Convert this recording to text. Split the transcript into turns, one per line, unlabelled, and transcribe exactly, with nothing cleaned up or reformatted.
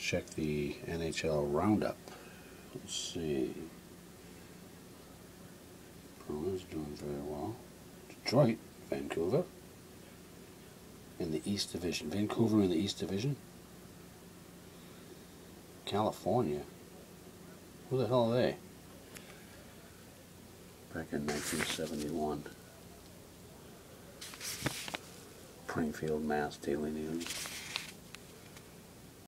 check the N H L Roundup. Let's see. Bruins doing very well. Detroit, Vancouver. In the East Division. Vancouver in the East Division. California. Who the hell are they? Back in nineteen seventy-one. Springfield, Mass. Daily News.